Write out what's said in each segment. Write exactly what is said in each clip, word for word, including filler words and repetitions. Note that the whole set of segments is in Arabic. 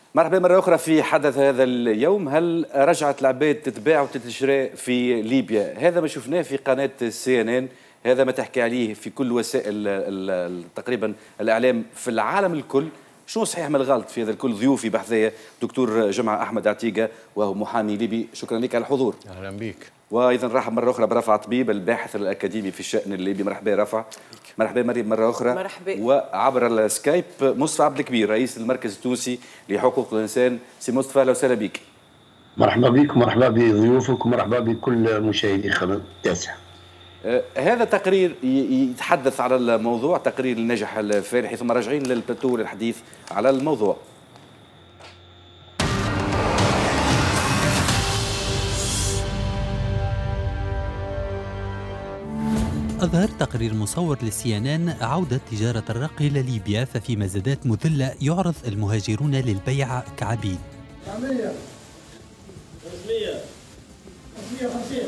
مرحبا مرة أخرى في حدث هذا اليوم. هل رجعت العباد تتباع وتتشرى في ليبيا؟ هذا ما شفناه في قناة سي ان ان، هذا ما تحكي عليه في كل وسائل تقريبا الإعلام في العالم الكل. شنو صحيح من الغلط في هذا الكل؟ ضيوفي بحثية دكتور جمعة أحمد عتيقة وهو محامي ليبي، شكرا لك على الحضور. أهلا بك. وايضا رحب مره اخرى برفع طبيب الباحث الاكاديمي في الشان الليبي. مرحبا رفع. مرحبا مريم مره اخرى. مرحبا. وعبر السكايب مصطفى عبد الكبير رئيس المركز التونسي لحقوق الانسان. سي مصطفى اهلا وسهلا بك. مرحبا بك ومرحبا بضيوفك ومرحبا بكل مشاهدي قناه التاسع. آه هذا تقرير يتحدث على الموضوع، تقرير النجح الفارحي، ثم راجعين للبلاتو للحديث على الموضوع. أظهر تقرير مصور للسي ان ان عودة تجارة الرق إلى ليبيا، ففي مزادات مذلة يعرض المهاجرون للبيع كعبيد. مئة خمسمئة خمسمئة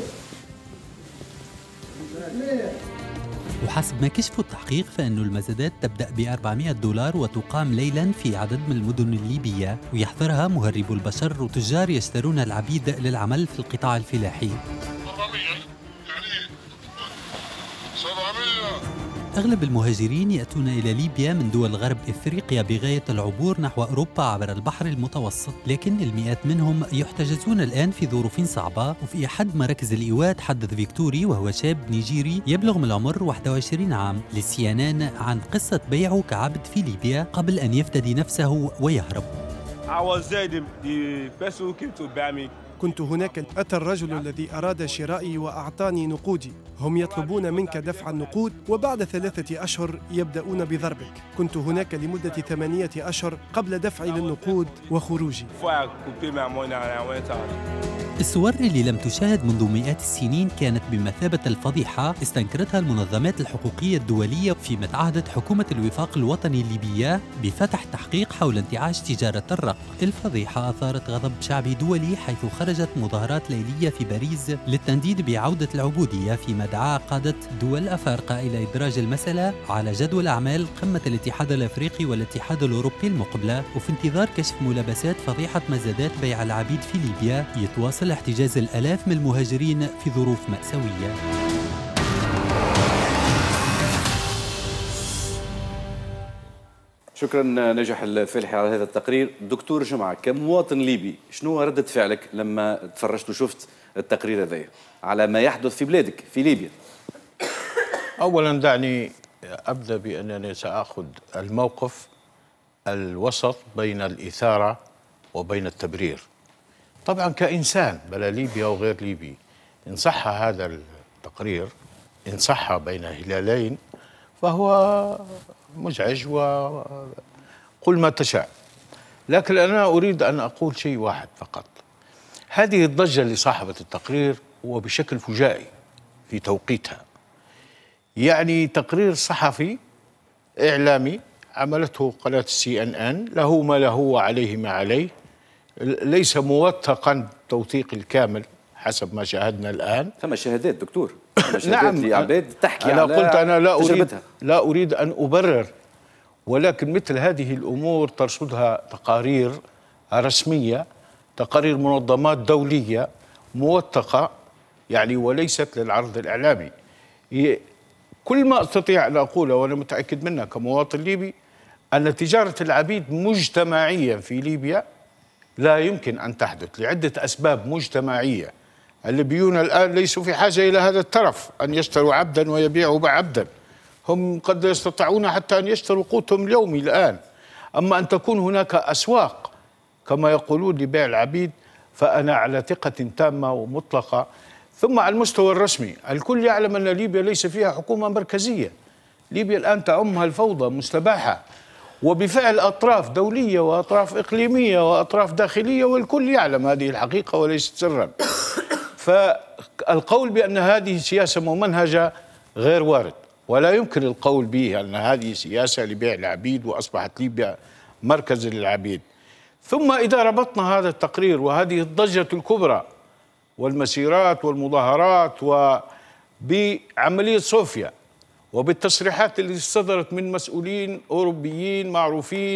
وخمسين. وحسب ما كشف التحقيق فإن المزادات تبدأ ب أربعمئة دولار وتقام ليلا في عدد من المدن الليبية، ويحضرها مهربو البشر وتجار يشترون العبيد للعمل في القطاع الفلاحي. أغلب المهاجرين يأتون إلى ليبيا من دول غرب إفريقيا بغاية العبور نحو أوروبا عبر البحر المتوسط، لكن المئات منهم يحتجزون الآن في ظروف صعبة. وفي أحد مراكز الإيواء تحدث فيكتوري وهو شاب نيجيري يبلغ من العمر واحد وعشرين عام للسي ان ان عن قصة بيعه كعبد في ليبيا قبل أن يفتدي نفسه ويهرب. كنت هناك، أتى الرجل الذي أراد شرائي وأعطاني نقودي. هم يطلبون منك دفع النقود وبعد ثلاثة أشهر يبدأون بضربك. كنت هناك لمدة ثمانية أشهر قبل دفعي للنقود وخروجي. الصور اللي لم تشاهد منذ مئات السنين كانت بمثابة الفضيحة استنكرتها المنظمات الحقوقية الدولية، فيما تعهدت حكومة الوفاق الوطني الليبية بفتح تحقيق حول انتعاش تجارة الرق. الفضيحة أثارت غضب شعبي دولي، حيث خرجت مظاهرات ليلية في باريس للتنديد بعودة العبودية، فيما دعا قادة دول أفارقة إلى إدراج المسألة على جدول أعمال قمة الاتحاد الأفريقي والاتحاد الأوروبي المقبلة. وفي انتظار كشف ملابسات فضيحة مزادات بيع العبيد في ليبيا، يتواصل احتجاز الآلاف من المهاجرين في ظروف مأساوية. شكرا نجح الفالحي على هذا التقرير. دكتور جمعة، كمواطن ليبي شنو ردة فعلك لما تفرجت وشفت التقرير هذا على ما يحدث في بلادك في ليبيا؟ أولا دعني أبدأ بأنني سأخذ الموقف الوسط بين الإثارة وبين التبرير. طبعا كإنسان بلا ليبيا وغير ليبي، إن صح هذا التقرير، إن صح بين هلالين، فهو مزعج وقل ما تشاء. لكن أنا أريد أن أقول شيء واحد فقط. هذه الضجة اللي صاحبة التقرير وبشكل فجائي في توقيتها، يعني تقرير صحفي إعلامي عملته قناة السي ان ان، له ما له وعليه ما عليه، ليس موثقا توثيق الكامل حسب ما شاهدنا الآن. ثم شهادات دكتور، شهادات نعم، لعباد تحكي أنا على قلت أنا لا أريد تجربتها. لا أريد أن أبرر، ولكن مثل هذه الأمور ترصدها تقارير رسمية، تقارير منظمات دولية موثقة يعني، وليست للعرض الإعلامي. كل ما أستطيع أن أقوله وأنا متأكد منها كمواطن ليبي أن تجارة العبيد مجتمعيا في ليبيا لا يمكن أن تحدث لعدة أسباب مجتمعية. الليبيون الآن ليسوا في حاجة إلى هذا الترف أن يشتروا عبدا ويبيعوا عبدا، هم قد يستطيعون حتى أن يشتروا قوتهم اليومي الآن. أما أن تكون هناك أسواق كما يقولون لبيع العبيد، فأنا على ثقة تامة ومطلقة. ثم على المستوى الرسمي الكل يعلم أن ليبيا ليس فيها حكومة مركزية. ليبيا الآن تعمها الفوضى مستباحة، وبفعل أطراف دولية وأطراف إقليمية وأطراف داخلية، والكل يعلم هذه الحقيقة وليست سرا. فالقول بأن هذه سياسة ممنهجة غير وارد، ولا يمكن القول به أن هذه سياسة لبيع العبيد وأصبحت ليبيا مركز للعبيد. ثم إذا ربطنا هذا التقرير وهذه الضجة الكبرى والمسيرات والمظاهرات وبعملية صوفيا وبالتصريحات اللي صدرت من مسؤولين أوروبيين معروفين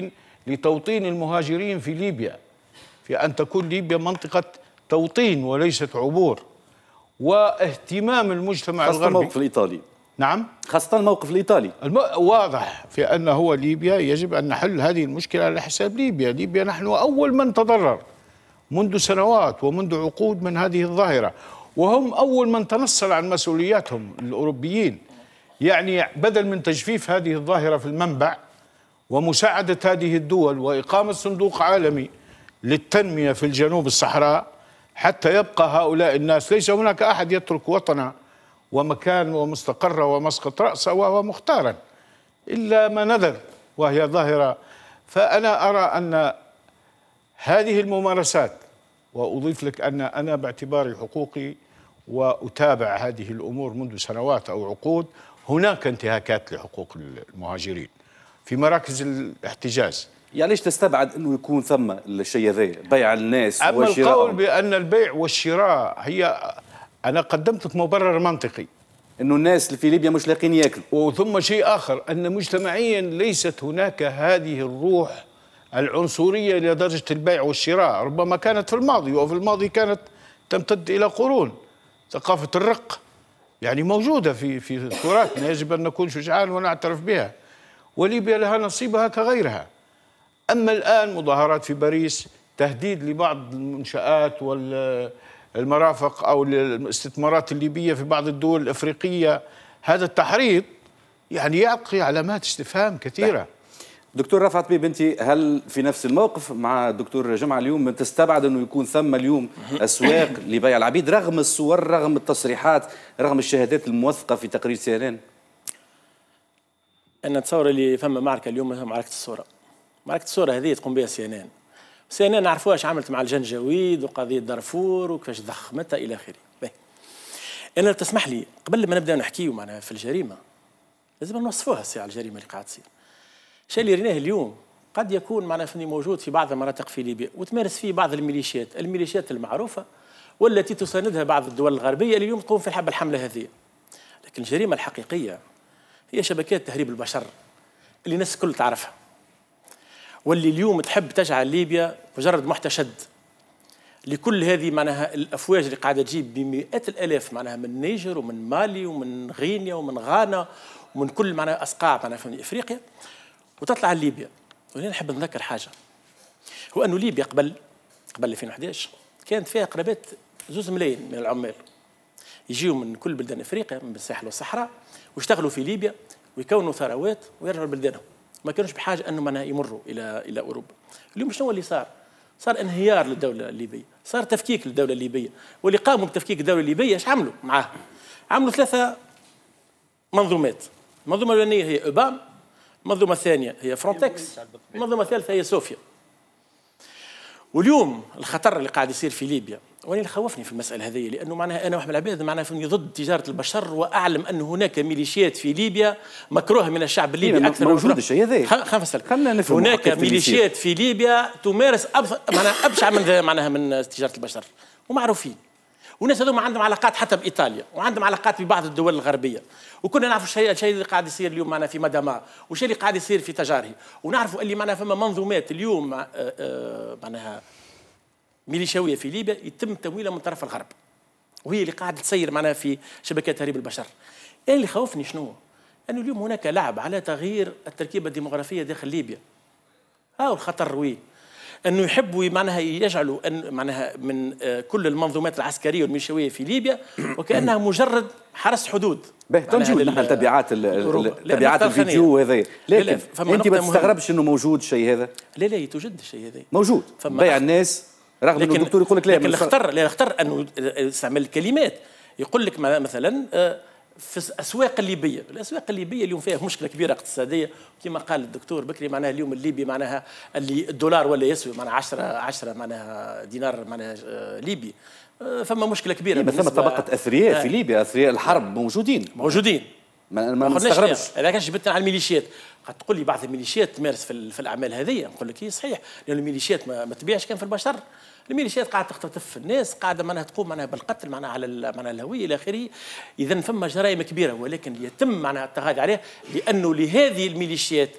لتوطين المهاجرين في ليبيا، في أن تكون ليبيا منطقة توطين وليست عبور، واهتمام المجتمع خاصة الغربي. الموقف الإيطالي. نعم، خاصة الموقف الإيطالي الم... واضح في أن هو ليبيا يجب أن نحل هذه المشكلة على حساب ليبيا. ليبيا نحن أول من تضرر منذ سنوات ومنذ عقود من هذه الظاهرة، وهم أول من تنصل عن مسؤولياتهم الأوروبيين. يعني بدل من تجفيف هذه الظاهرة في المنبع ومساعدة هذه الدول وإقامة صندوق عالمي للتنمية في الجنوب الصحراء حتى يبقى هؤلاء الناس، ليس هناك أحد يترك وطنه ومكان ومستقر ومسقط رأسه وهو مختارا إلا ما نذر، وهي ظاهرة. فأنا أرى أن هذه الممارسات، وأضيف لك أن أنا باعتباري حقوقي وأتابع هذه الأمور منذ سنوات أو عقود، هناك انتهاكات لحقوق المهاجرين في مراكز الاحتجاز. يعني ليش تستبعد أنه يكون ثم الشيء هذا بيع الناس أما وشراء؟ القول بأن البيع والشراء هي، أنا قدمت لك مبرر منطقي أنه الناس اللي في ليبيا مش لاقين ياكلوا، وثم شيء آخر أن مجتمعيا ليست هناك هذه الروح العنصرية إلى درجة البيع والشراء. ربما كانت في الماضي، وفي الماضي كانت تمتد إلى قرون. ثقافة الرق يعني موجودة في في تراثنا، يجب أن نكون شجعان ونعترف بها، وليبيا لها نصيبها كغيرها. أما الآن مظاهرات في باريس، تهديد لبعض المنشآت والمرافق أو الاستثمارات الليبية في بعض الدول الأفريقية، هذا التحريض يعني يعطي علامات استفهام كثيرة. دكتور رفعت بيه بنتي، هل في نفس الموقف مع الدكتور جمعة اليوم تستبعد أنه يكون ثم اليوم أسواق لبيع العبيد رغم الصور، رغم التصريحات، رغم الشهادات الموثقة في تقرير سي ان ان؟ أنا نتصور اللي فما معركة اليوم، معركة الصورة. معركة الصورة هذه تقوم بها سي ان ان. سي ان ان نعرفوها عملت مع الجنجويد وقضية دارفور وكيفاش ضخمتها إلى آخره. أنا تسمح لي قبل ما نبدأ نحكيو معناها في الجريمة لازم نوصفوها الساعة الجريمة اللي قاعد تصير. الشيء اللي ريناه اليوم قد يكون معنا فني موجود في بعض المناطق في ليبيا وتمارس فيه بعض الميليشيات، الميليشيات المعروفة والتي تساندها بعض الدول الغربية اللي اليوم تقوم في الحب الحملة هذه. لكن الجريمة الحقيقية هي شبكات تهريب البشر اللي الناس الكل تعرفها، واللي اليوم تحب تجعل ليبيا مجرد محتشد لكل هذه معناها الافواج اللي قاعده تجيب بمئات الالاف معناها من نيجر ومن مالي ومن غينيا ومن غانا ومن كل معناها اسقاع معناها في افريقيا وتطلع ليبيا. ولين نحب نذكر حاجه، هو انه ليبيا قبل قبل ألفين وأحد عشر كانت فيها قرابه زوز ملايين من العمال يجيوا من كل بلدان افريقيا من الساحل والصحراء ويشتغلوا في ليبيا ويكونوا ثروات ويرجعوا لبلدانهم، ما كانوش بحاجه انه معناها يمروا الى الى اوروبا. اليوم شنو اللي صار؟ صار انهيار للدوله الليبيه، صار تفكيك للدوله الليبيه، واللي قاموا بتفكيك الدوله الليبيه ايش عملوا معاه؟ عملوا ثلاثه منظومات. المنظومه الاولانيه هي اوبام، المنظومه الثانيه هي فرونتكس، المنظومه الثالثه هي صوفيا. واليوم الخطر اللي قاعد يصير في ليبيا وانا اللي خوفني في المساله هذه، لانه معناها انا واحد من العباد معناها ضد تجاره البشر، واعلم ان هناك ميليشيات في ليبيا مكروهه من الشعب الليبي اكثر. موجود الشيء هذا، خلينا نفهم. هناك ميليشيات في ليبيا تمارس معناها ابشع من معناها من تجاره البشر ومعروفين، والناس هذوما عندهم علاقات حتى بايطاليا وعندهم علاقات ببعض الدول الغربيه، وكنا نعرفوا الشيء الشيء اللي قاعد يصير اليوم معنا في مدامار والشيء اللي قاعد يصير في تجاري، ونعرفوا اللي معنا فما منظومات اليوم معناها ميليشياويه في ليبيا يتم تمويلها من طرف الغرب، وهي اللي قاعده تسير معنا في شبكات تهريب البشر. يعني اللي خوفني شنو؟ انه اليوم هناك لعب على تغيير التركيبه الديموغرافيه داخل ليبيا. ها الخطر وين؟ انه يحبوا معناها يجعلوا ان معناها من كل المنظومات العسكريه والميليشياويه في ليبيا وكانها مجرد حرس حدود. تنجيو نحن تبعات تبعات الفيديو هذا، لكن انت ما تستغربش انه موجود الشيء هذا؟ لا لا يتوجد الشيء هذا، موجود بيع الناس، رغم انه الدكتور يقول لك لا. لكن الخطر لا الخطر انه يستعمل الكلمات، يقول لك مثلا في الاسواق الليبيه، الاسواق الليبيه اليوم فيها مشكله كبيره اقتصاديه كما قال الدكتور بكري، معناها اليوم الليبي معناها اللي الدولار ولا يسوي معناها عشرة عشرة معناها دينار معناها ليبي، فما مشكله كبيره. ثم طبقه اثرياء في ليبيا، اثرياء الحرب موجودين موجودين ما, ما نستغربش. اذا كان جبتنا على الميليشيات قد تقول لي بعض الميليشيات تمارس في, في الاعمال هذه، نقول لك هي صحيح، لان الميليشيات ما, ما تبيعش كان في البشر، الميليشيات قاعده تختطف الناس، قاعده معناها تقوم معناها بالقتل معناها على معناها الهويه الى اخره. اذا فما جرائم كبيره ولكن يتم معناها التغاضي عليها، لانه لهذه الميليشيات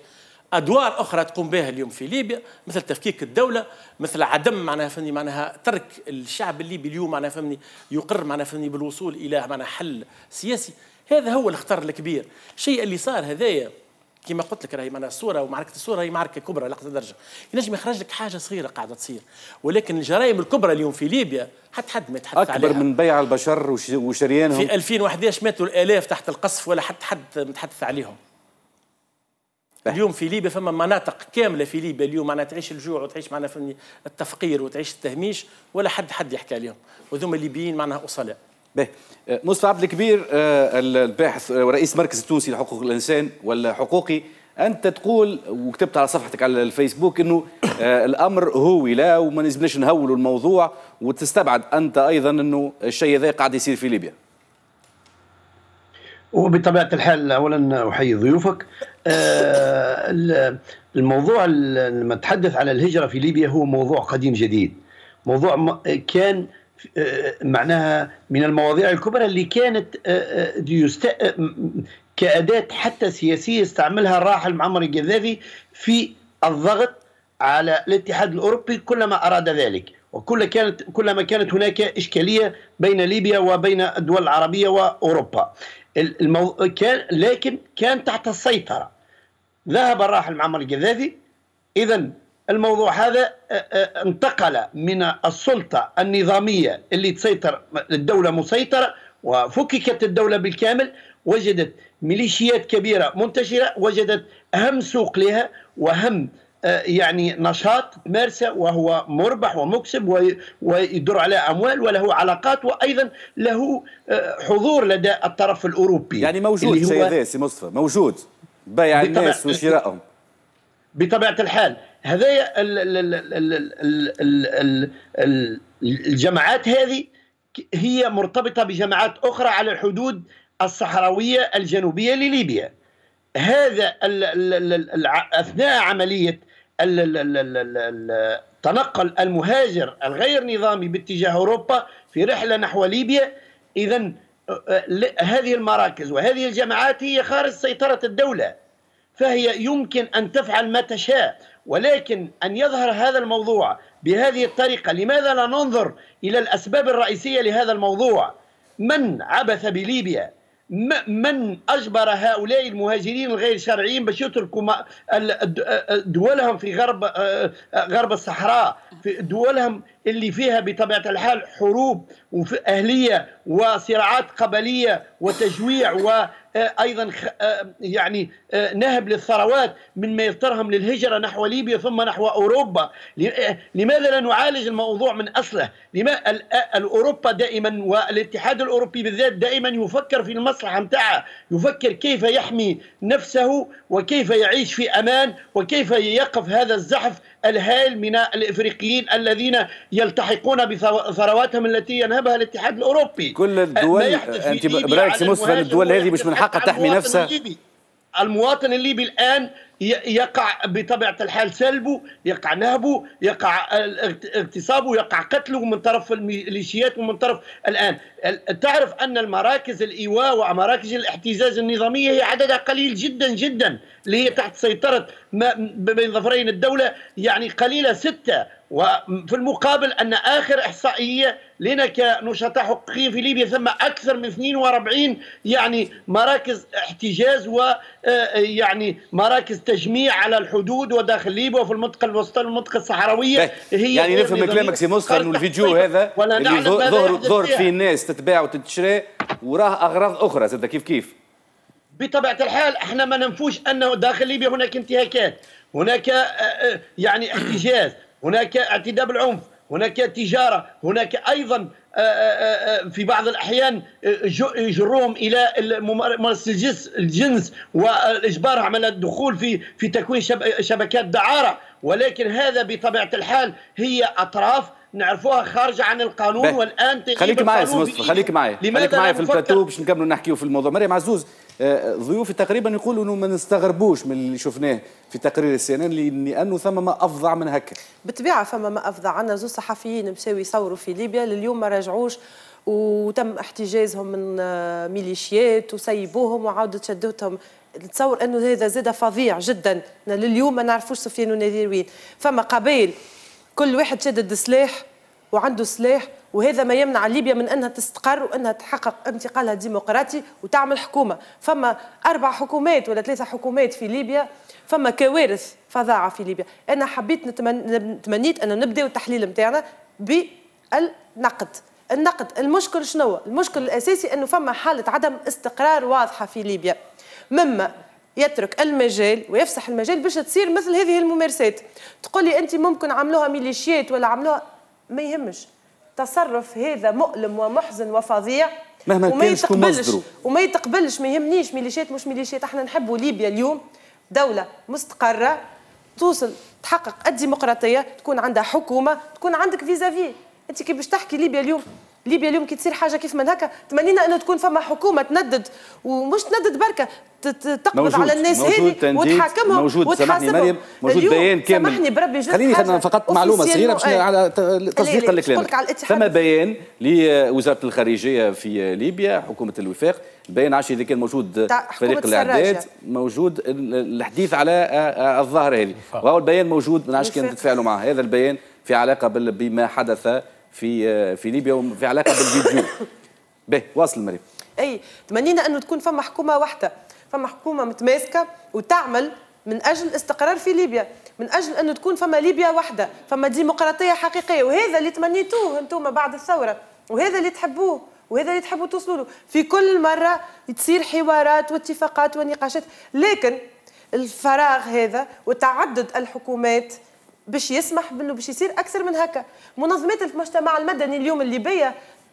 ادوار اخرى تقوم بها اليوم في ليبيا، مثل تفكيك الدوله، مثل عدم معناها فهمني معناها ترك الشعب الليبي اليوم معناها فهمني يقر معناها فهمني بالوصول الى معناها حل سياسي. هذا هو الخطر الكبير. الشيء اللي صار هذايا كما قلت لك راهي معناها الصوره ومعركه الصوره هي معركه كبرى لاقصى درجه، ينجم يخرج لك حاجه صغيره قاعده تصير، ولكن الجرائم الكبرى اليوم في ليبيا حتى حد ما يتحدث عليها. اكبر من بيع البشر وشريانهم. في ألفين وأحد عشر ماتوا الالاف تحت القصف ولا حتى حد متحدث عليهم. اليوم في ليبيا فما مناطق كامله في ليبيا اليوم معناها تعيش الجوع وتعيش معناها في التفقير وتعيش التهميش ولا حد حد يحكي عليهم، وذوما الليبيين معناها اصلاء. باهي مصطفى عبد الكبير الباحث ورئيس المركز التونسي لحقوق الانسان والحقوقي، انت تقول وكتبت على صفحتك على الفيسبوك انه الامر هوي وما نجمناش نهولوا الموضوع، وتستبعد انت ايضا انه الشيء ذا قاعد يصير في ليبيا. وبطبيعة الحال أولا أحيي ضيوفك. الموضوع لما تحدث على الهجرة في ليبيا هو موضوع قديم جديد، موضوع كان معناها من المواضيع الكبرى اللي كانت يست... كأداة حتى سياسية استعملها الراحل معمر القذافي في الضغط على الاتحاد الأوروبي كلما أراد ذلك، وكل كانت كلما كانت هناك إشكالية بين ليبيا وبين الدول العربية وأوروبا. المو... كان لكن كان تحت السيطرة. ذهب الراحل معمر القذافي، إذن الموضوع هذا انتقل من السلطة النظامية اللي تسيطر الدولة مسيطرة وفككت الدولة بالكامل، وجدت ميليشيات كبيرة منتشرة، وجدت أهم سوق لها وأهم يعني نشاط تمارسه وهو مربح ومكسب ويدر على أموال وله علاقات وأيضا له حضور لدى الطرف الأوروبي. يعني موجود شيء ذا سي مصطفى، موجود بيع الناس وشرائهم بطبيعة الحال. هذايا الجماعات هذه هي مرتبطة بجماعات أخرى على الحدود الصحراوية الجنوبية لليبيا. هذا أثناء عملية تنقل المهاجر الغير نظامي باتجاه أوروبا في رحلة نحو ليبيا، إذن هذه المراكز وهذه الجماعات هي خارج سيطرة الدولة، فهي يمكن أن تفعل ما تشاء، ولكن أن يظهر هذا الموضوع بهذه الطريقة. لماذا لا ننظر إلى الأسباب الرئيسية لهذا الموضوع؟ من عبث بليبيا؟ من أجبر هؤلاء المهاجرين الغير شرعيين باش يتركوا دولهم في غرب غرب الصحراء، في دولهم اللي فيها بطبيعة الحال حروب أهلية وصراعات قبلية وتجويع وأيضا يعني نهب للثروات مما يضطرهم للهجرة نحو ليبيا ثم نحو أوروبا؟ لماذا لا نعالج الموضوع من أصله؟ لماذا أوروبا دائما والاتحاد الأوروبي بالذات دائما يفكر في المصلحة متاعه، يفكر كيف يحمي نفسه وكيف يعيش في أمان وكيف يقف هذا الزحف الهائل من الإفريقيين الذين يلتحقون بثرواتهم التي ينهبها الاتحاد الأوروبي. كل الدول أنت برأيك سي مصطفى الدول هذه مش من حقها تحمي نفسها؟ المواطن الليبي الآن يقع بطبيعة الحال سلبه، يقع نهبه، يقع اغتصابه، يقع قتله من طرف الميليشيات ومن طرف الآن. تعرف أن المراكز الإيواء ومراكز الاحتجاز النظامية هي عددها قليل جدا جدا، اللي هي تحت سيطرة بين ظفرين الدولة يعني قليلة ستة. وفي المقابل أن آخر إحصائية لنا كنشطاء حقوقيين في ليبيا ثم أكثر من اثنين وأربعين يعني مراكز احتجاز ويعني مراكز تجميع على الحدود وداخل ليبيا وفي المنطقة الوسطى والمنطقة الصحراوية. هي يعني نفهم من كلامك سي مصطفى انه الفيديو هذا اللي ظهر ظهرت فيه الناس تتباع وتتشرى وراه أغراض أخرى زاد كيف كيف. بطبيعة الحال احنا ما ننفوش أنه داخل ليبيا هناك انتهاكات، هناك يعني احتجاز، هناك اعتداء بالعنف، هناك تجارة، هناك أيضا في بعض الأحيان يجرهم إلى ممارسة الجنس وإجبارهم على الدخول في في تكوين شبكات دعارة. ولكن هذا بطبيعة الحال هي أطراف نعرفوها خارجة عن القانون. والآن خليك معي سي مصطفى، خليك معي خليك معي في البلاتو باش نكملوا نحكيوا في الموضوع. مريم عزوز، ضيوفي تقريبا يقولوا انه ما نستغربوش من اللي شفناه في تقرير السي ان ان لانه ثم ما افظع من هكا. بالطبيعه فما ما افظع. عندنا زوج صحفيين مشاو يصوروا في ليبيا لليوم ما رجعوش، وتم احتجازهم من ميليشيات وسيبوهم وعاودوا تشدوتهم نتصور انه هذا زاد فظيع جدا، لليوم ما نعرفوش سفيان ونذير وين. فما قبائل كل واحد شادد سلاح وعنده سلاح، وهذا ما يمنع ليبيا من انها تستقر وانها تحقق انتقالها الديمقراطي وتعمل حكومه. فما اربع حكومات ولا ثلاثه حكومات في ليبيا، فما كوارث فظاعه في ليبيا. انا حبيت نتمن... تمنيت ان نبداو التحليل نتاعنا بالنقد. النقد المشكل شنو؟ المشكل الاساسي انه فما حاله عدم استقرار واضحه في ليبيا، مما يترك المجال ويفسح المجال باش تصير مثل هذه الممارسات. تقول لي انت ممكن عملوها ميليشيات ولا عملوها، ما يهمش. تصرف هذا مؤلم ومحزن وفظيع مهما وما كان شكون يتقبلش مصدره وما يتقبلش. ما يهمنيش ميليشيات مش ميليشيات، احنا نحبوا ليبيا اليوم دولة مستقرة توصل تحقق الديمقراطية، تكون عندها حكومة، تكون عندك فيزافي. انت كي باش تحكي ليبيا اليوم، ليبيا اليوم كي تصير حاجه كيف من هكا تمنينا انه تكون فما حكومه تندد، ومش تندد بركه تقبض على الناس هذه وتحاكمهم موجود. سامحني مريم، موجود بيان كامل. سامحني بربي خليني فقط معلومه صغيره باش على تصديقا لكلامك. ثم بيان لوزاره الخارجيه في ليبيا حكومه الوفاق، البيان عاش اذا كان موجود فريق الاعداد، موجود الحديث على الظاهره هذه، وهو البيان موجود. ما نعرفش كان تتفاعلوا مع هذا البيان في علاقه بما حدث في في ليبيا وفي علاقه بالفيديو. به واصل مريم. اي تمنينا انه تكون فما حكومه واحده، فما حكومه متماسكه وتعمل من اجل الاستقرار في ليبيا، من اجل انه تكون فما ليبيا واحده، فما ديمقراطيه حقيقيه. وهذا اللي تمنيتوه انتم بعد الثوره، وهذا اللي تحبوه، وهذا اللي تحبوا توصلوا له. في كل مره تصير حوارات واتفاقات ونقاشات، لكن الفراغ هذا وتعدد الحكومات باش يسمح بانه باش يصير اكثر من هكا. منظمات المجتمع المدني اليوم الليبيه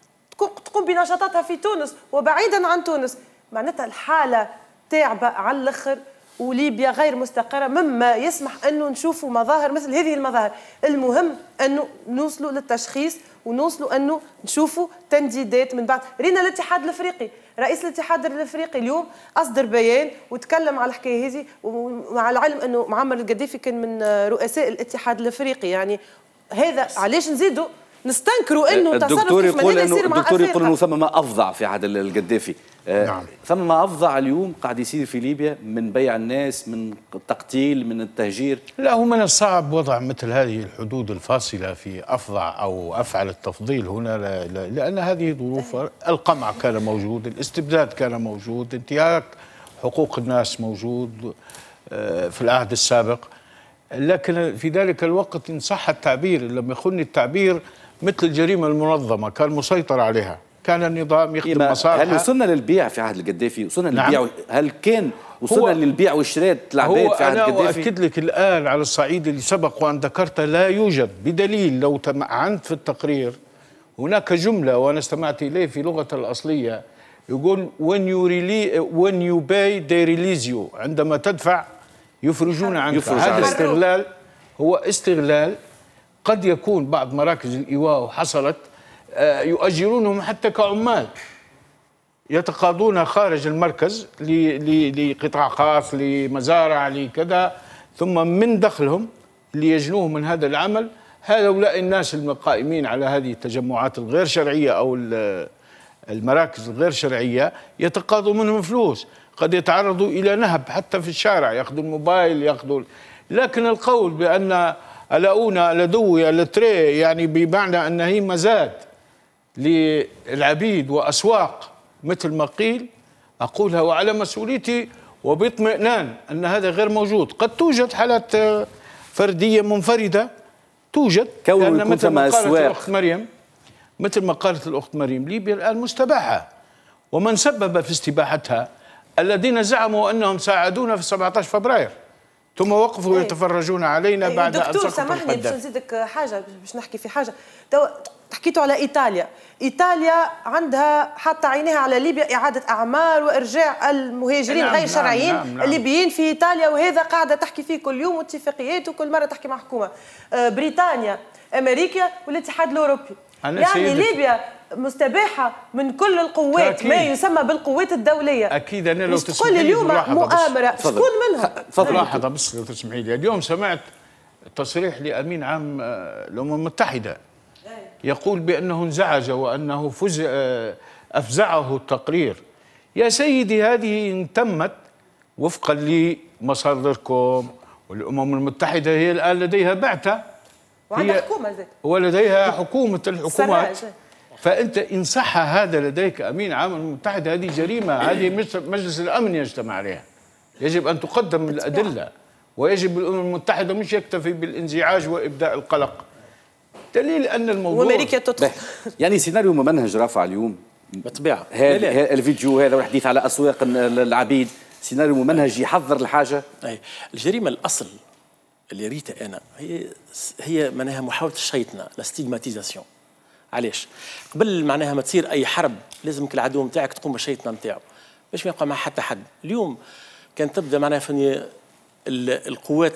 تقوم بنشاطاتها في تونس وبعيدا عن تونس، معناتها الحاله تعبه على الاخر وليبيا غير مستقره، مما يسمح انه نشوفوا مظاهر مثل هذه المظاهر. المهم انه نوصلوا للتشخيص ونوصلوا انه نشوفوا تنديدات من بعد. رينا الاتحاد الافريقي، رئيس الاتحاد الافريقي اليوم اصدر بيان وتكلم على الحكايه هذه، ومع العلم انه معمر القذافي كان من رؤساء الاتحاد الافريقي. يعني هذا علاش نزيدوا نستنكروا انه الدكتور يقول انه الدكتور يقول انه ثم ما افظع في عهد القذافي. نعم. ثم ما افظع اليوم قاعد يصير في ليبيا من بيع الناس، من التقتيل، من التهجير. لا، هو من الصعب وضع مثل هذه الحدود الفاصله في افظع او افعل التفضيل هنا، لا لا لان هذه ظروف. القمع كان موجود، الاستبداد كان موجود، انتهاك حقوق الناس موجود في العهد السابق، لكن في ذلك الوقت ان صح التعبير، لم يخن التعبير، مثل الجريمه المنظمه كان مسيطر عليها، كان النظام يخدم مصالحه. هل وصلنا للبيع في عهد القذافي؟ وصلنا نعم. للبيع، هل كان وصلنا للبيع والشراء العباد في عهد القذافي؟ أنا أؤكد لك الآن على الصعيد اللي سبق وأن ذكرته لا يوجد، بدليل لو تمعنت في التقرير هناك جملة وأنا استمعت إليه في لغة الأصلية يقول when you, really, when you pay they release you، عندما تدفع يفرجون عنك. يفرج هذا استغلال، هو استغلال. قد يكون بعض مراكز الإيواء حصلت يؤجرونهم حتى كعمال، يتقاضون خارج المركز لقطاع خاص، لمزارع، لكذا، ثم من دخلهم اللي يجنوه من هذا العمل هؤلاء الناس القائمين على هذه التجمعات الغير شرعية أو المراكز الغير شرعية يتقاضوا منهم فلوس، قد يتعرضوا إلى نهب حتى في الشارع، يأخذوا الموبايل، يأخذوا. لكن القول بأن ألاؤنا ألدوي ألتري يعني بمعنى أن هي مزاد للعبيد وأسواق مثل ما قيل، أقولها وعلى مسؤوليتي وباطمئنان أن هذا غير موجود. قد توجد حالات فردية منفردة، توجد، لأن مثل ما قالت الأخت مريم مثل ما قالت الأخت مريم ليبيا الآن مستباحة، ومن سبب في استباحتها الذين زعموا أنهم ساعدونا في سبعة عشر فبراير ثم وقفوا يتفرجون علينا بعد أن سقط القذافي. سامحني باش نزيدك حاجة، باش نحكي في حاجة. حكيتوا على إيطاليا، إيطاليا عندها حاطة عينيها على ليبيا، إعادة أعمار وإرجاع المهاجرين نعم غير نعم شرعيين نعم نعم. الليبيين في إيطاليا، وهذا قاعدة تحكي فيه كل يوم، واتفاقيات وكل مرة تحكي مع حكومة. بريطانيا، أمريكا والاتحاد الأوروبي. يعني ليبيا مستباحة من كل القوات، أكيد. ما يسمى بالقوات الدولية. أكيد. أنا لو تقول اليوم مؤامرة شكون منها؟ تفضل. لحظة بس لو تسمحي لي، اليوم سمعت تصريح لأمين عام الأمم المتحدة يقول بأنه انزعج وأنه فزع أفزعه التقرير. يا سيدي هذه إن تمت وفقا لمصادركم والامم المتحده هي الان لديها بعثه وعندها حكومه زي ولديها حكومه الحكومات. سراج. فانت ان صح هذا لديك امين عام الامم المتحده، هذه جريمه، هذه مجلس الامن يجتمع عليها، يجب ان تقدم الادله، ويجب الامم المتحده مش يكتفي بالانزعاج وابداء القلق. دليل ان الموضوع وامريكا تدخل. يعني سيناريو ممنهج رافع اليوم بالطبيعه. هذا الفيديو هذا والحديث على اسواق العبيد سيناريو ممنهج يحضر الحاجه. اي الجريمه الاصل اللي ريتها انا هي هي معناها محاوله الشيطنه، لا ستيغماتيزاسيون. علاش؟ قبل معناها ما تصير اي حرب لازمك العدو نتاعك تقوم بالشيطنه نتاعو باش ما يقع مع حتى حد. اليوم كان تبدا معناها فني القوات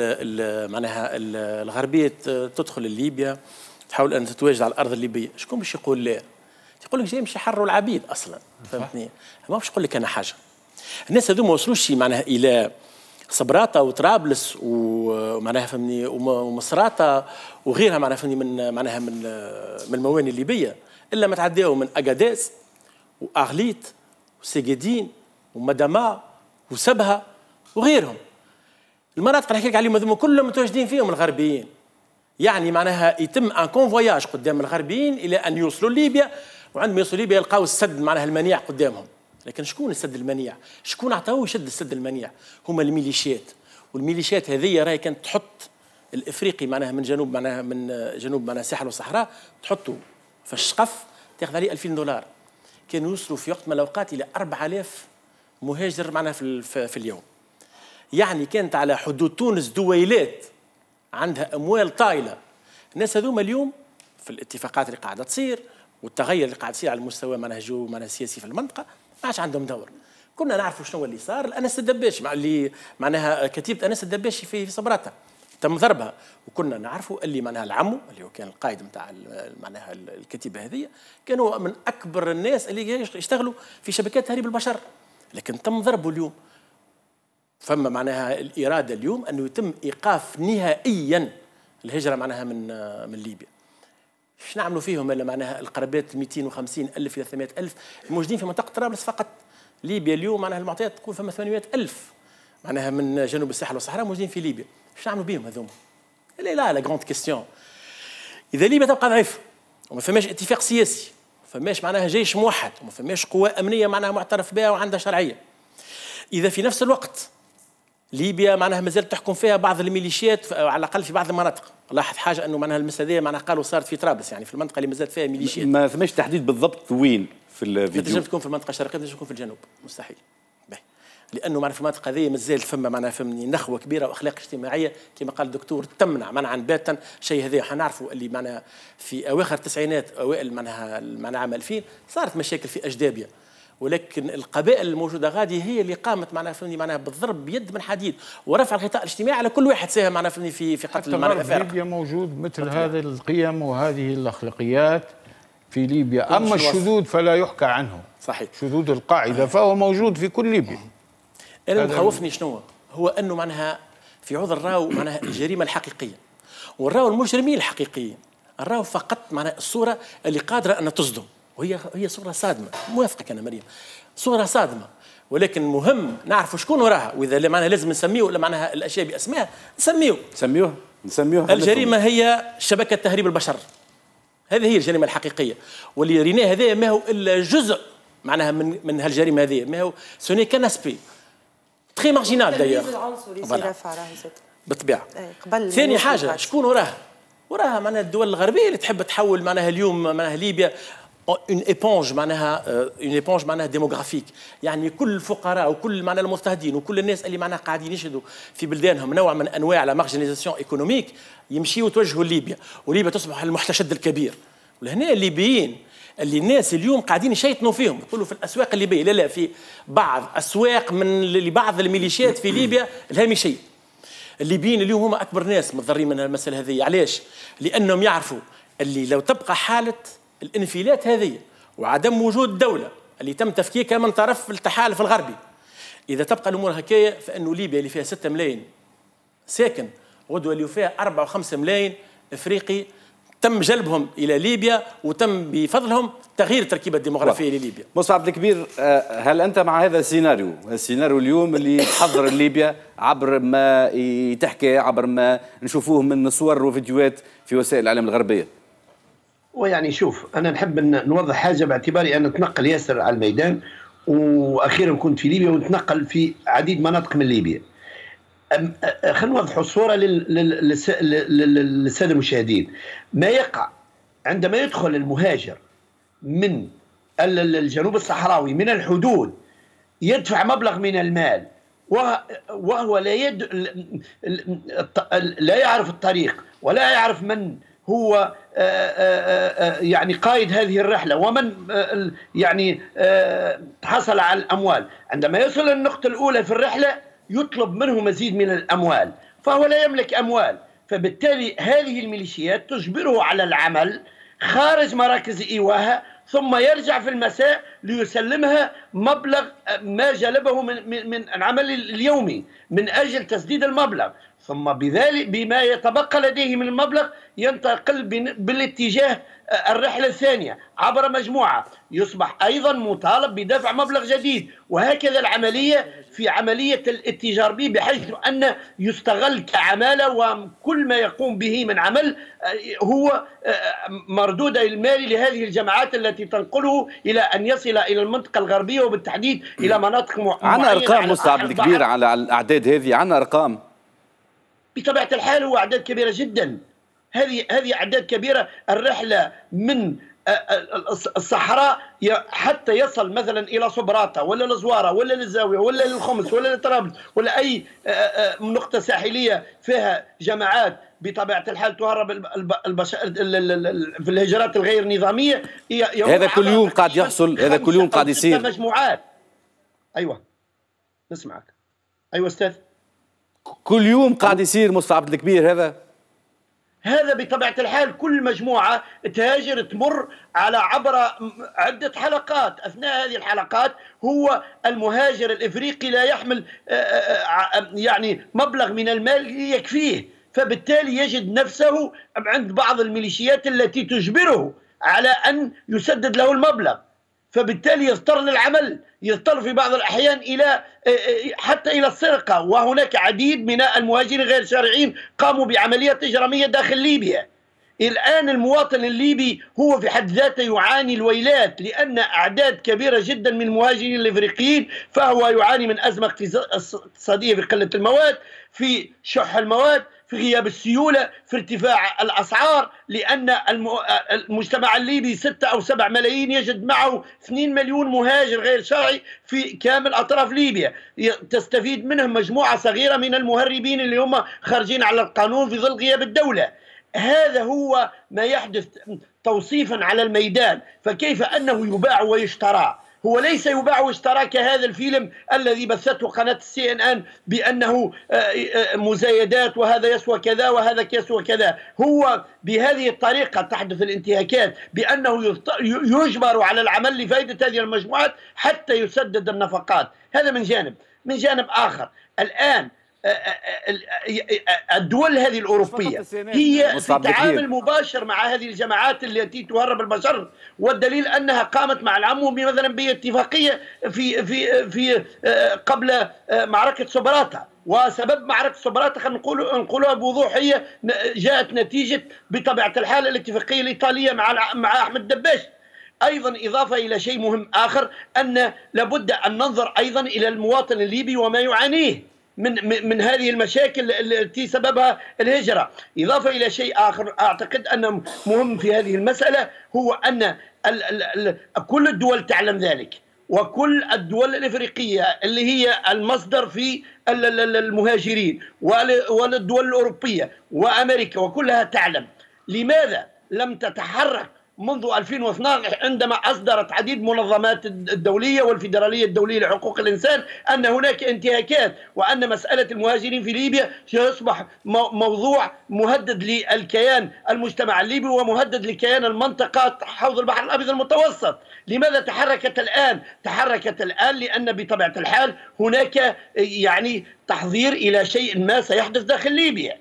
معناها الغربيه تدخل لليبيا تحاول ان تتواجد على الارض الليبيه، شكون باش يقول لا؟ يقول لك جاي باش يحرروا العبيد اصلا، فهمتني؟ ما باش يقول لك انا حاجه. الناس هذو ما وصلوش معناها الى صبراته وطرابلس ومعناها فهمني ومصراته وغيرها معناها فهمني من معناها من من الموانئ الليبيه، الا ما تعداو من اكاديس واغليت وسيجدين ومدما وسبها وغيرهم. المناطق اللي نحكي لك عليهم هذوما كلهم متواجدين فيهم الغربيين. يعني معناها يتم ان كونفواياج قدام الغربيين الى ان يوصلوا ليبيا، وعندما يوصلوا ليبيا يلقاو السد معناها المنيع قدامهم. لكن شكون السد المنيع؟ شكون عطاوه يشد السد المنيع؟ هما الميليشيات، والميليشيات هذه راهي كانت تحط الافريقي معناها من جنوب معناها من جنوب معناها الساحل والصحراء تحطه في الشقف تاخذ عليه ألفين دولار. كانوا يوصلوا في وقت من الاوقات الى أربعة آلاف مهاجر معناها في, في اليوم. يعني كانت على حدود تونس دويلات عندها اموال طايله. الناس هذوما اليوم في الاتفاقات اللي قاعده تصير والتغير اللي قاعد يصير على المستوى معناها جو معناها السياسي في المنطقه ما عادش عندهم دور. كنا نعرفوا شنو اللي صار. انس الدباشي مع اللي معناها كتيبه انس الدباشي في صبراتها تم ضربها، وكنا نعرفوا اللي معناها العمو اللي هو كان القائد نتاع معناها الكتيبه هذه كانوا من اكبر الناس اللي يشتغلوا في شبكات تهريب البشر، لكن تم ضربه اليوم. فما معناها الاراده اليوم انه يتم ايقاف نهائيا الهجره معناها من من ليبيا. ايش نعملوا فيهم الا معناها القرابات مئتين وخمسين ألف الى ثمانمئة ألف الموجودين في منطقه طرابلس فقط. ليبيا اليوم معناها المعطيات تقول فما ثمانمئة ألف معناها من جنوب الساحل والصحراء موجودين في ليبيا. ايش نعملوا بهم هذوما؟ لا لا لا غروند كيستيون. اذا ليبيا تبقى ضعيفه وما فماش اتفاق سياسي وما فماش معناها جيش موحد وما فماش قوى امنيه معناها معترف بها وعندها شرعيه، اذا في نفس الوقت ليبيا معناها مازالت تحكم فيها بعض الميليشيات على الاقل في بعض المناطق. لاحظ حاجه انه معناها المساله هذه معناها قالوا صارت في طرابلس، يعني في المنطقه اللي مازالت فيها ميليشيات. ما فماش تحديد بالضبط وين في الفيديو. تنجم تكون في المنطقه الشرقيه، تنجم تكون في الجنوب، مستحيل. باهي. لانه معناها في المنطقه هذه مازال فما معناها فهمني نخوه كبيره واخلاق اجتماعيه كما قال الدكتور تمنع منعا باتا شيء هذا. حنعرفوا اللي معناها في اواخر التسعينات اوائل معناها معناها عام ألفين صارت مشاكل في اجدابيا، ولكن القبائل الموجوده غادي هي اللي قامت معناها فهمني معناها بالضرب بيد من حديد ورفع الغطاء الاجتماعي على كل واحد ساهم معناها فهمني في في قتل معناها في ليبيا موجود مثل هذه القيم وهذه الاخلاقيات في ليبيا. اما الشذوذ فلا يحكى عنه. صحيح. شذوذ القاعده فهو موجود في كل ليبيا. انا مخوفني شنو هو انه معناها في عذر راو معناها الجريمه الحقيقيه والراو المجرمين الحقيقيين، الراو فقط معناها الصوره اللي قادره ان تصدم، وهي هي صوره صادمه. موافقك انا مريم، صوره صادمه، ولكن مهم نعرفوا شكون وراها، واذا معناها لازم نسميه ولا معناها الاشياء باسمها نسميه نسميوه نسميوه الجريمه هي شبكه تهريب البشر. هذه هي الجريمه الحقيقيه، واللي ريناه هذا ما هو الا جزء معناها من من هالجريمه هذه، ما هو سوني كان اسبي تري مارجينال دايوغ بالطبيعه. ثاني حاجه شكون وراها؟ وراها معناها الدول الغربيه اللي تحب تحول معناها اليوم معناها ليبيا اون ايبونج معناها اون ايبونج معناها ديموغرافيك، يعني كل الفقراء وكل معناها المضطهدين وكل الناس اللي معناها قاعدين يشهدوا في بلدانهم نوع من انواع لا مارجيناليزاسيون ايكونوميك يمشيوا يتوجهوا لليبيا، وليبيا تصبح المحتشد الكبير. ولهنا الليبيين اللي الناس اليوم قاعدين يشيطنوا فيهم يقولوا في الاسواق الليبيه، لا لا في بعض اسواق من لبعض الميليشيات في ليبيا الهامشيه. الليبيين اليوم هم اكبر ناس متضررين من المساله هذه. علاش؟ لانهم يعرفوا اللي لو تبقى حاله الانفلات هذه وعدم وجود دولة اللي تم تفكيكها من طرف التحالف الغربي، إذا تبقى الأمور هكايا فإنه ليبيا اللي فيها ستة ملايين ساكن غدوة اللي فيها أربعة وخمسة ملايين إفريقي تم جلبهم الى ليبيا وتم بفضلهم تغيير التركيبه الديموغرافيه لليبيا. مصطفى عبد الكبير، هل انت مع هذا السيناريو السيناريو اليوم اللي تحضر ليبيا عبر ما تحكي، عبر ما نشوفوه من صور وفيديوهات في وسائل الاعلام الغربيه؟ ويعني شوف، انا نحب ان نوضح حاجه باعتباري ان نتنقل ياسر على الميدان، واخيرا كنت في ليبيا ونتنقل في عديد مناطق من ليبيا. خلينا نوضحوا الصوره للساده المشاهدين. ما يقع عندما يدخل المهاجر من الجنوب الصحراوي من الحدود يدفع مبلغ من المال وهو لا يد لا يعرف الطريق ولا يعرف من هو يعني قائد هذه الرحلة ومن يعني حصل على الأموال. عندما يصل النقطة الأولى في الرحلة يطلب منه مزيد من الأموال، فهو لا يملك أموال، فبالتالي هذه الميليشيات تجبره على العمل خارج مراكز إيواها، ثم يرجع في المساء ليسلمها مبلغ ما جلبه من من من العمل اليومي من أجل تسديد المبلغ، ثم بذلك بما يتبقى لديه من المبلغ ينتقل بالاتجاه الرحلة الثانية عبر مجموعة، يصبح أيضا مطالب بدفع مبلغ جديد، وهكذا العملية في عملية الاتجار به، بحيث أن يستغل كعمالة، وكل ما يقوم به من عمل هو مردود المالي لهذه الجماعات التي تنقله إلى أن يصل إلى المنطقة الغربية وبالتحديد إلى مناطق معينة. عنا أرقام مصطفى الكبير على الأعداد هذه؟ عنا أرقام؟ بطبيعة الحال هو أعداد كبيرة جدا. هذه هذه أعداد كبيرة. الرحلة من الصحراء حتى يصل مثلا إلى صبراته ولا لزوارة ولا للزاوية ولا للخمس ولا لطرابلس ولا أي نقطة ساحلية فيها جماعات بطبيعة الحال تهرب البشر في الهجرات الغير نظامية. هذا كل يوم قاعد يحصل، هذا كل يوم قاعد يصير. مجموعات. أيوة نسمعك. أيوة أستاذ. كل يوم قاعد يصير مصطفى عبد الكبير. هذا هذا بطبيعة الحال كل مجموعة تهاجر تمر على عبر عدة حلقات. أثناء هذه الحلقات هو المهاجر الإفريقي لا يحمل يعني مبلغ من المال يكفيه، فبالتالي يجد نفسه عند بعض الميليشيات التي تجبره على أن يسدد له المبلغ، فبالتالي يضطر للعمل، يضطر في بعض الأحيان إلى حتى إلى السرقة. وهناك عديد من المهاجرين غير شرعيين قاموا بعمليات إجرامية داخل ليبيا. الآن المواطن الليبي هو في حد ذاته يعاني الويلات، لأن أعداد كبيرة جدا من المهاجرين الإفريقيين فهو يعاني من أزمة اقتصادية في قلة المواد، في شح المواد، في غياب السيولة، في ارتفاع الأسعار، لأن المجتمع الليبي ستة أو سبع ملايين يجد معه اثنين مليون مهاجر غير شرعي في كامل أطراف ليبيا، تستفيد منهم مجموعة صغيرة من المهربين اللي هم خارجين على القانون في ظل غياب الدولة. هذا هو ما يحدث توصيفا على الميدان. فكيف أنه يباع ويشترى؟ هو ليس يباع واشترى كهذا الفيلم الذي بثته قناة السي ان ان بأنه مزايدات وهذا يسوى كذا وهذا يسوى كذا. هو بهذه الطريقة تحدث الانتهاكات، بأنه يجبر على العمل لفائدة هذه المجموعات حتى يسدد النفقات. هذا من جانب. من جانب آخر الآن الدول هذه الأوروبية هي في تعامل مباشر مع هذه الجماعات التي تهرب البشر، والدليل أنها قامت مع العموم مثلا باتفاقية في في في قبل معركة صبراته. وسبب معركة صبراته خلينا نقول نقولها بوضوح هي جاءت نتيجة بطبيعة الحال الاتفاقية الإيطالية مع مع أحمد دباش. أيضا إضافة إلى شيء مهم آخر، أن لابد أن ننظر أيضا إلى المواطن الليبي وما يعانيه من من هذه المشاكل التي سببها الهجرة. إضافة إلى شيء آخر أعتقد أنه مهم في هذه المسألة، هو أن ال ال ال كل الدول تعلم ذلك، وكل الدول الإفريقية اللي هي المصدر في المهاجرين، والدول الأوروبية وأمريكا وكلها تعلم. لماذا لم تتحرك منذ ألفين واثنين عشر عندما أصدرت عديد المنظمات الدولية والفيدرالية الدولية لحقوق الإنسان أن هناك انتهاكات، وأن مسألة المهاجرين في ليبيا سيصبح موضوع مهدد للكيان المجتمع الليبي ومهدد لكيان المنطقة حوض البحر الأبيض المتوسط؟ لماذا تحركت الآن؟ تحركت الآن لأن بطبيعة الحال هناك يعني تحضير إلى شيء ما سيحدث داخل ليبيا.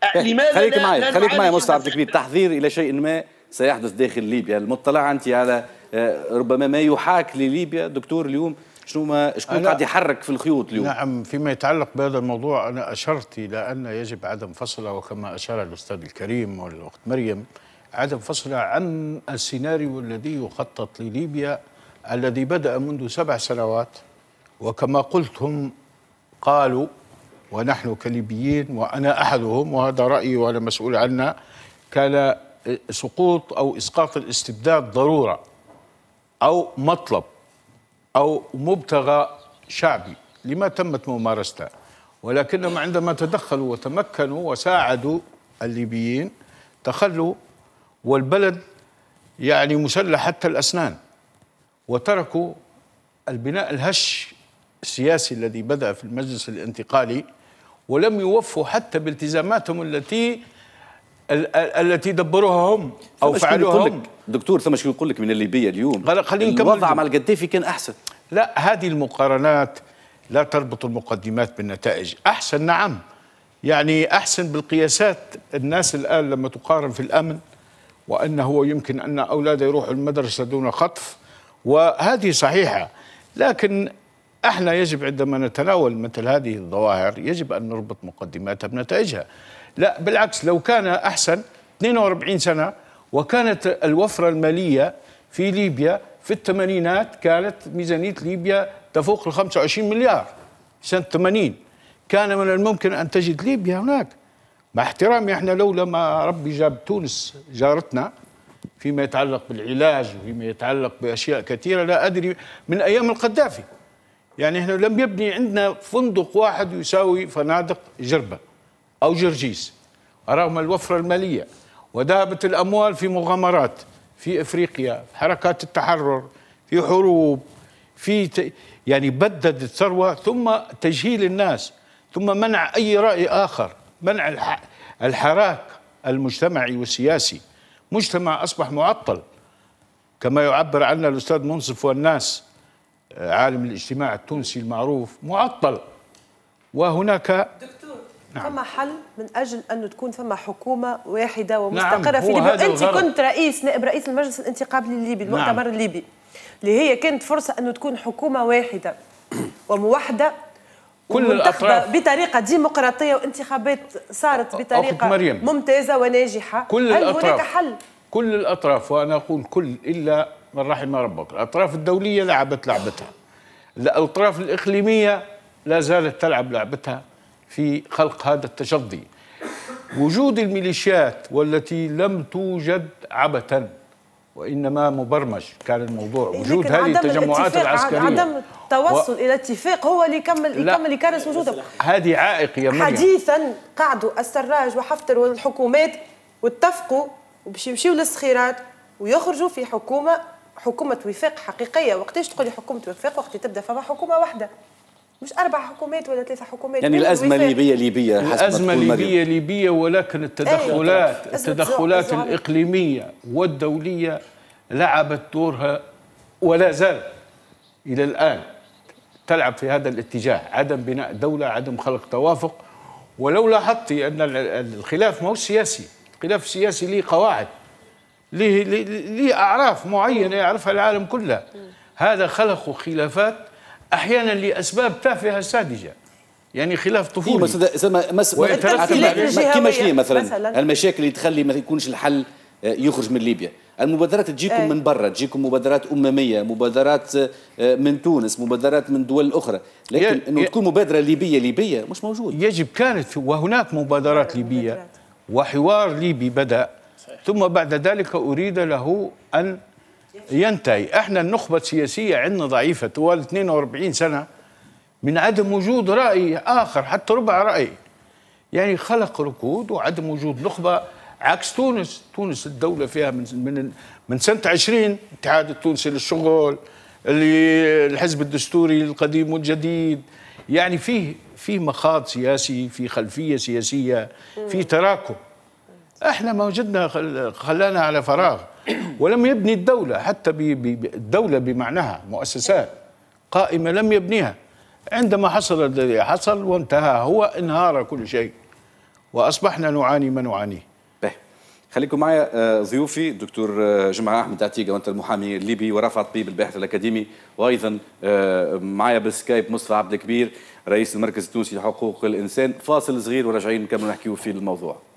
لماذا خليك لا معي لا خليك معي نعالج مستر عبد هذا الكبير، الإحداث؟ تحذير الى شيء ما سيحدث داخل ليبيا، المطلع انت على ربما ما يحاك لليبيا دكتور اليوم، شنو ما شكون قاعد يحرك في الخيوط اليوم؟ نعم، فيما يتعلق بهذا الموضوع أنا أشرت إلى أن يجب عدم فصله، وكما أشار الأستاذ الكريم والأخت مريم، عدم فصله عن السيناريو الذي يخطط لليبيا الذي بدأ منذ سبع سنوات، وكما قلت هم قالوا ونحن كليبيين وأنا أحدهم وهذا رأيي وأنا مسؤول عنه، كان سقوط أو إسقاط الاستبداد ضرورة أو مطلب أو مبتغى شعبي لما تمت ممارسته، ولكنهم عندما تدخلوا وتمكنوا وساعدوا الليبيين تخلوا والبلد يعني مسلح حتى الأسنان، وتركوا البناء الهش السياسي الذي بدأ في المجلس الانتقالي، ولم يوفوا حتى بالتزاماتهم التي التي دبروها هم او فعلوها هم. دكتور ثم شكون يقول لك من الليبيه اليوم خلينا نكمل. الوضع مع القذافي كان احسن. لا، هذه المقارنات لا تربط المقدمات بالنتائج. احسن نعم، يعني احسن بالقياسات. الناس الان لما تقارن في الامن وانه هو يمكن ان اولاده يروحوا المدرسه دون خطف، وهذه صحيحه، لكن احنا يجب عندما نتناول مثل هذه الظواهر يجب ان نربط مقدماتها بنتائجها. لا بالعكس، لو كان احسن اثنين وأربعين سنه وكانت الوفره الماليه في ليبيا في الثمانينات كانت ميزانيه ليبيا تفوق ال خمسة وعشرين مليار سنه ثمانين، كان من الممكن ان تجد ليبيا هناك. مع احترامي احنا لولا ما ربي جاب تونس جارتنا فيما يتعلق بالعلاج وفيما يتعلق باشياء كثيره لا ادري من ايام القذافي. يعني احنا لم يبني عندنا فندق واحد يساوي فنادق جربه او جرجيس رغم الوفره الماليه، وذهبت الاموال في مغامرات في افريقيا، في حركات التحرر، في حروب، في ت... يعني بدد الثروه ثم تجهيل الناس، ثم منع اي راي اخر، منع الح... الحراك المجتمعي والسياسي. مجتمع اصبح معطل كما يعبر عنه الاستاذ منصف والناس عالم الاجتماع التونسي المعروف، معطل. وهناك دكتور نعم. فما حل من اجل انه تكون فما حكومه واحده ومستقره نعم. في ليبيا. انت الغرض. كنت رئيس نائب رئيس المجلس الانتقالي الليبي المؤتمر نعم. الليبي اللي هي كانت فرصه انه تكون حكومه واحده وموحده كل الأطراف بطريقه ديمقراطيه وانتخابات صارت بطريقه ممتازه وناجحه. كل هل الأطراف هناك حل؟ كل الأطراف، وأنا أقول كل إلا من رحم ربك. الأطراف الدولية لعبت لعبتها، الأطراف الإقليمية لا زالت تلعب لعبتها في خلق هذا التشظي. وجود الميليشيات والتي لم توجد عبثا وإنما مبرمج كان الموضوع، وجود هذه التجمعات العسكرية عدم التوصل و... إلى اتفاق هو اللي يكمل يكمل يكرس وجودهم. هذه عائق يا مريم. حديثا قعدوا السراج وحفتر والحكومات واتفقوا وباش يمشيوا للصخيرات ويخرجوا في حكومة حكومة وفاق حقيقية. وقتاش تقولي حكومة وفاق؟ وقت تبدا فما حكومة واحدة، مش أربع حكومات ولا ثلاثة حكومات. يعني الأزمة الليبية ليبية الأزمة الليبية ليبية، ولكن التدخلات أيه. التدخلات الإقليمية والدولية لعبت دورها ولا زال إلى الآن تلعب في هذا الاتجاه، عدم بناء دولة، عدم خلق توافق. ولو لاحظت أن الخلاف ما هو سياسي، الخلاف السياسي له قواعد، له له أعراف معينة يعرفها العالم كله. هذا خلق خلافات أحيانا لأسباب تافهة ساذجة، يعني خلاف طفولي. كيما شنو مثلا المشاكل اللي تخلي ما يكونش الحل يخرج من ليبيا؟ المبادرات تجيكم أي. من برا، تجيكم مبادرات أممية، مبادرات من تونس، مبادرات من دول أخرى، لكن ي... أنه تكون مبادرة ليبية ليبية مش موجود. يجب كانت، وهناك مبادرات ليبية وحوار ليبي بدأ، ثم بعد ذلك أريد له أن ينتهي. احنا النخبة السياسية عندنا ضعيفة طوال اثنين وأربعين سنة من عدم وجود رأي آخر حتى ربع رأي، يعني خلق ركود وعدم وجود نخبة. عكس تونس، تونس الدولة فيها من من من سنة عشرين الاتحاد التونسي للشغل، اللي الحزب الدستوري القديم والجديد، يعني فيه فيه مخاض سياسي، في خلفية سياسية، في تراكم. احنا ما وجدنا خلانا على فراغ، ولم يبني الدولة، حتى الدولة بمعناها مؤسسات قائمة لم يبنيها. عندما حصل الذي حصل وانتهى هو انهار كل شيء، وأصبحنا نعاني ما نعانيه. خليكم معايا ضيوفي الدكتور جمعة أحمد عتيقة، وأنت المحامي الليبي، ورفع طبيب الباحث الأكاديمي، وأيضا معايا بالسكايب مصطفى عبد الكبير رئيس المركز التونسي لحقوق الإنسان. فاصل صغير وراجعين نكمل نحكيو في الموضوع.